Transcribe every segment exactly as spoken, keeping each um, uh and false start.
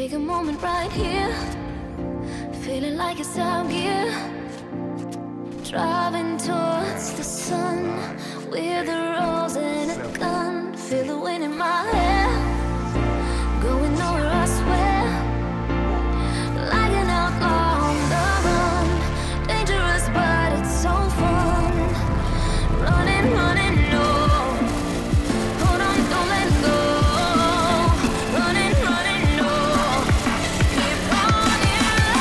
Take a moment right here, feeling like it's out gear. Driving towards the sun with a rose and a gun. Feel the wind in my hair, going nowhere I swear. Like an outlaw on the run, dangerous but it's so fun. Running, running, no. Hold on, don't let go. Running, running, no. Keep running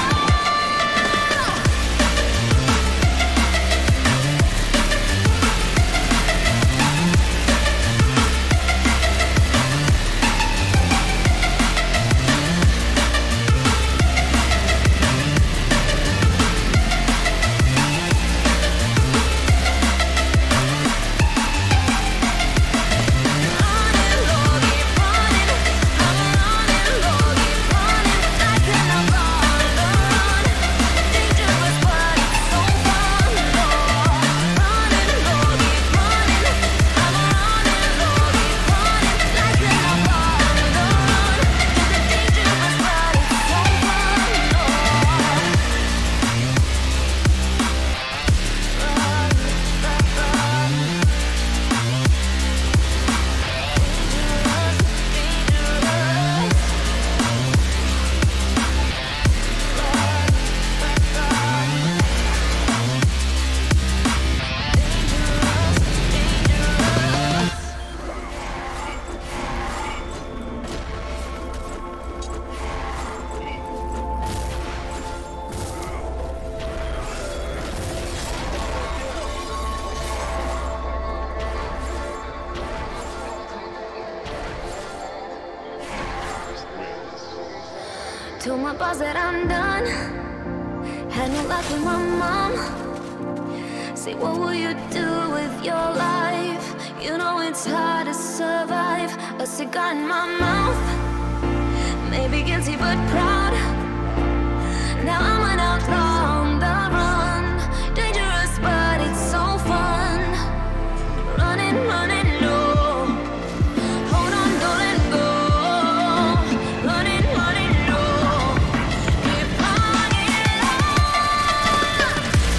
told my boss that I'm done. Had no luck with my mom. Say, what will you do with your life? You know it's hard to survive. A cigar in my mouth, maybe guilty but proud. Now I'm an outlaw on the run, dangerous but it's so fun. Running, running low. Hold on, don't let go. Running, running low. Keep running low.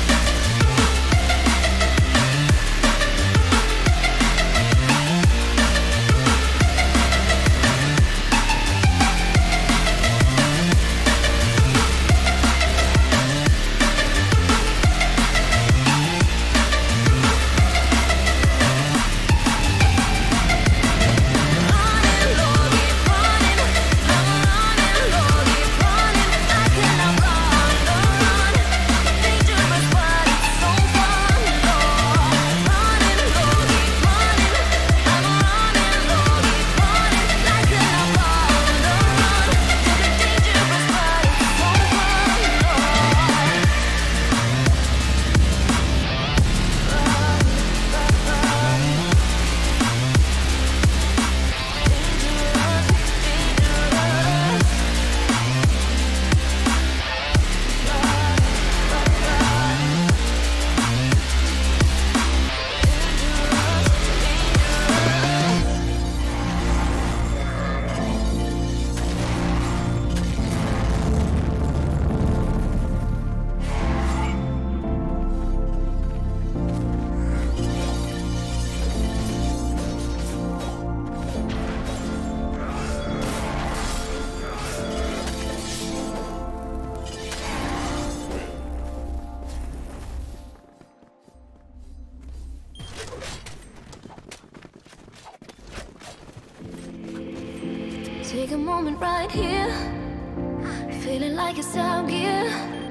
Take a moment right here, feeling like it's out gear.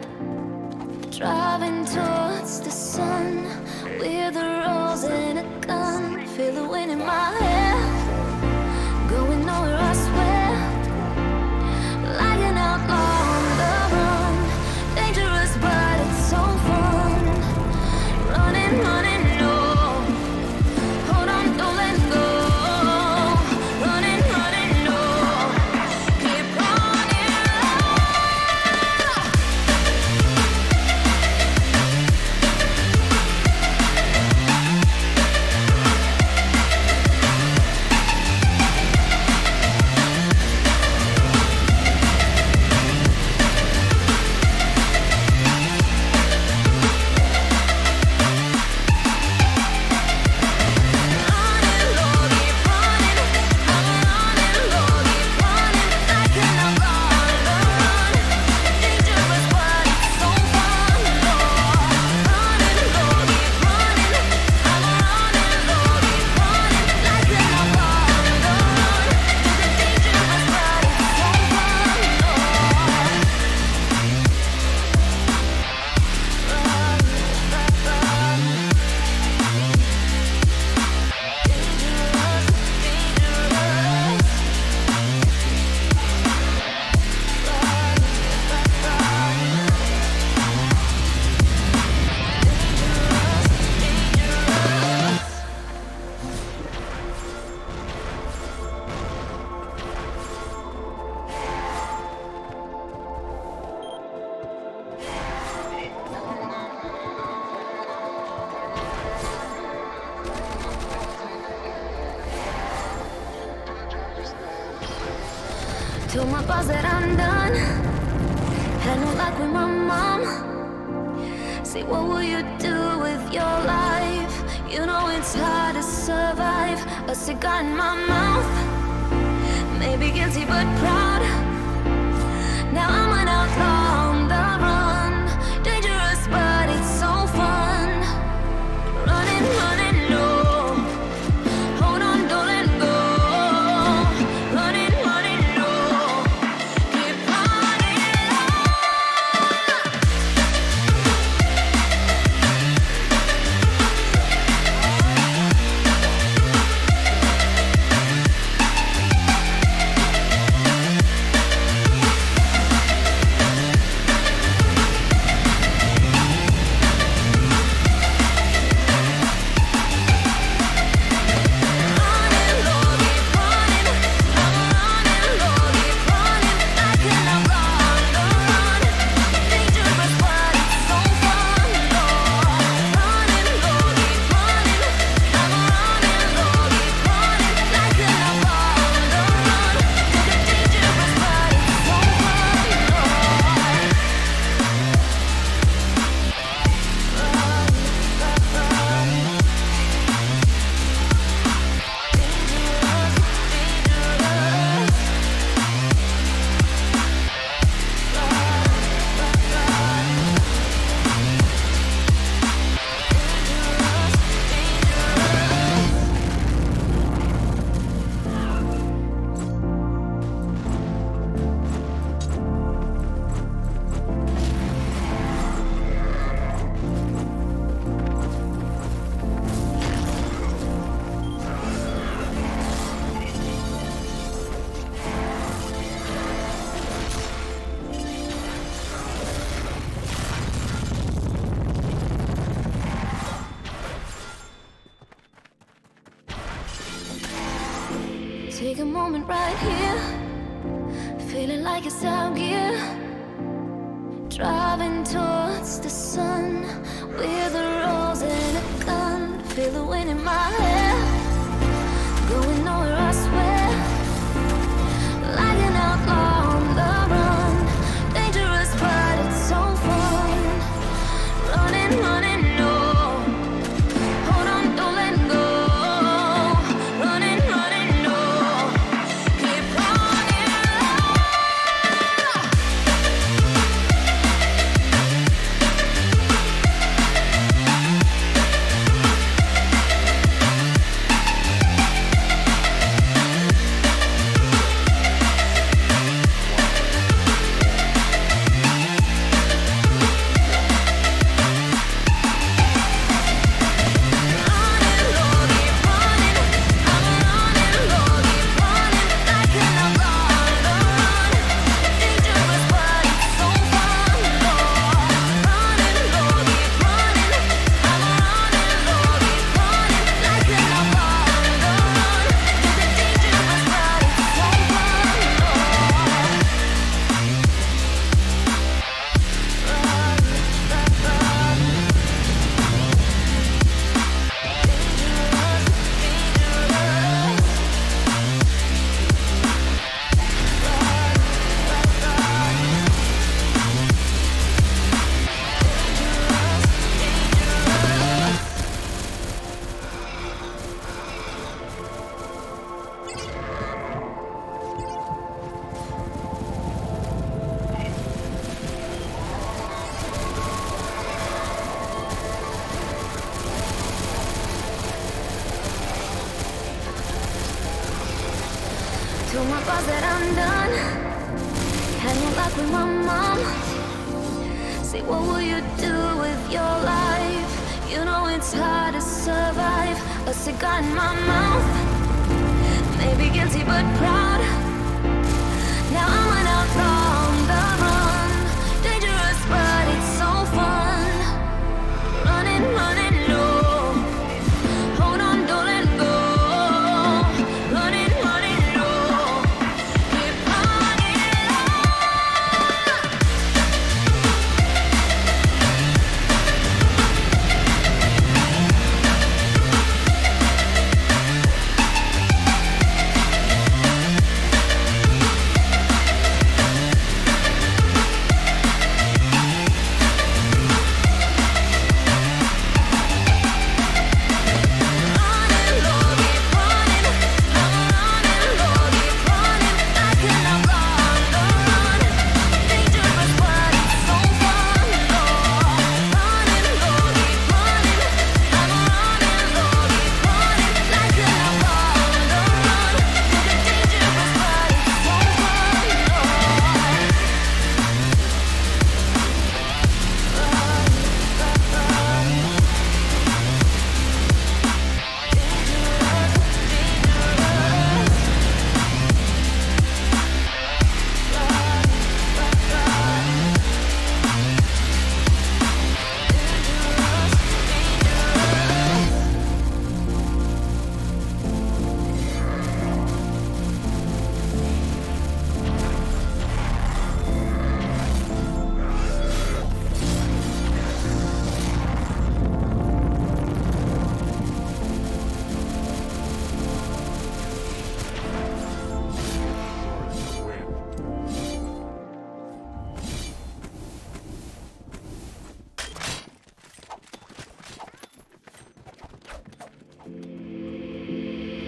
Driving towards the sun with a rose and a gun. Feel the wind in my hair, going nowhere I swear. Like an outlaw on the run, dangerous but it's so fun. Running, running low. Hold on, don't let go. Running, running low. Keep running low. Told my boss that I'm done. Had no luck with my mom. Say, what will you do with your life? You know it's hard to survive. A cigar in my mouth. Maybe guilty but proud. Now I'm an outlaw on the run. Dangerous but it's so fun. Running, running low. Hold on, don't let go. Running, running low. Keep running Take a moment right here, feeling like it's out gear. Driving towards the sun with a rose and a gun. Feel the wind in my hair, going nowhere I swear. Like an outlaw on the run, dangerous but it's so fun. Running, running low. Hold on, don't let go. Running, running low. Keep running low. Told my boss that I'm done. Had no luck with my mom. Say, what will you do with your life? You know it's hard to survive. A cigar in my mouth. Maybe guilty but proud. Now I'm an outlaw on the run. Dangerous but it's so fun. Running, running low. Hold on, don't let go. Running, running low. Keep running low.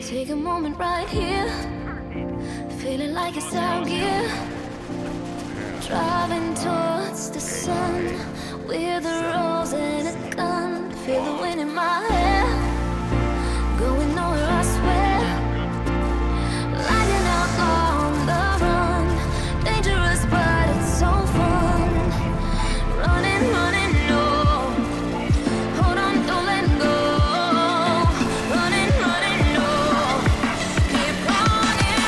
Take a moment right here, feeling like it's out gear. Driving towards the sun with a rose and a gun. Feel the wind in my hair, going nowhere I swear. Like an outlaw on the run, dangerous but it's so fun. Running, running, no, hold on, don't let go. Running, running, no, keep running.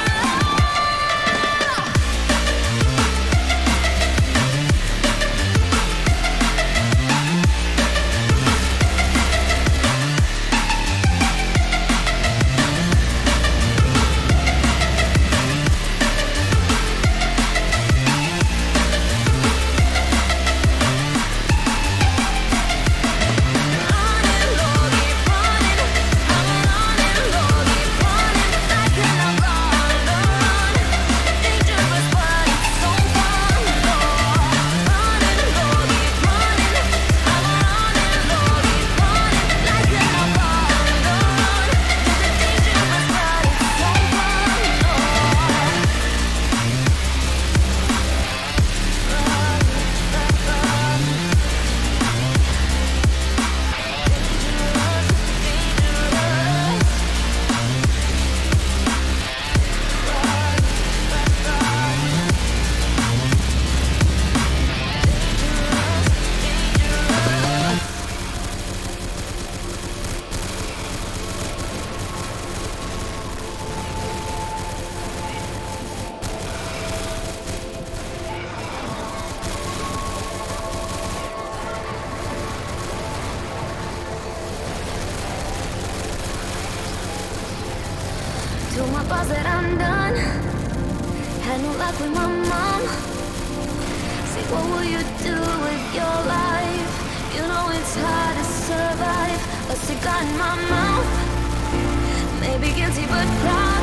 Told my boss that I'm done. Had no luck with my mom. Say, what will you do with your life? You know it's hard to survive. A cigar in my mouth, maybe guilty but proud.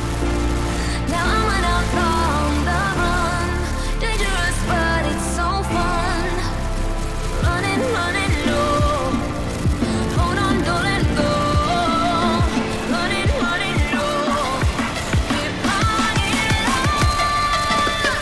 Now I'm an outlaw on the run, dangerous but it's so fun. Running, running low, hold on, don't let go. Running, running low, keep running on.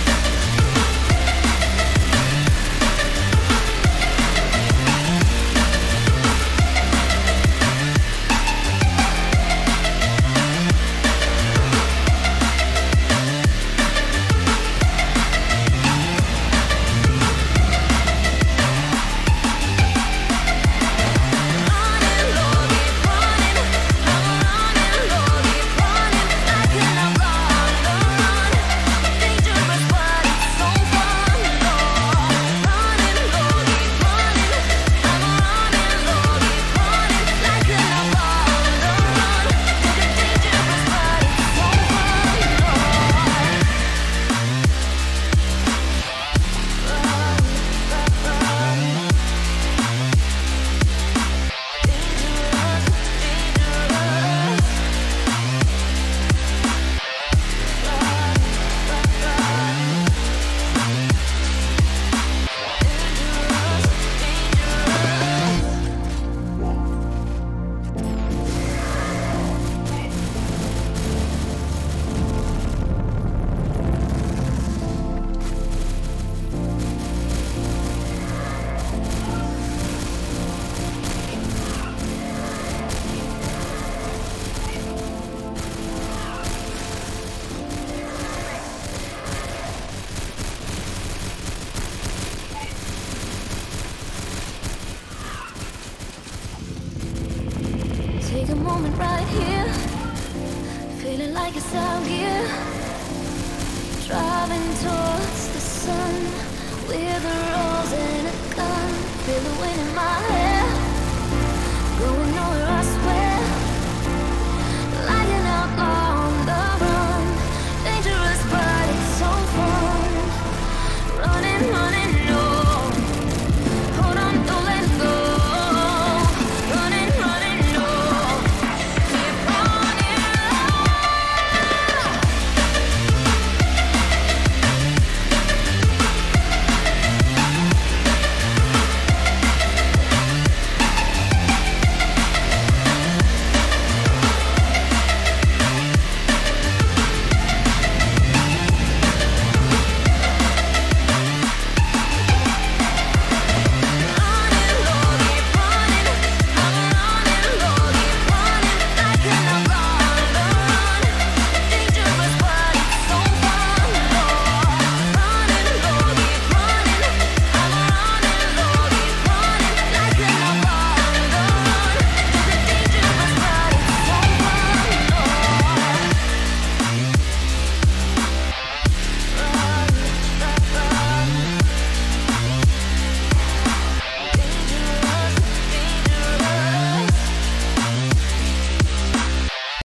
Take a moment right here, feeling like it's out gear. Driving towards the sun with a rose and a gun. Feel the wind in my hair.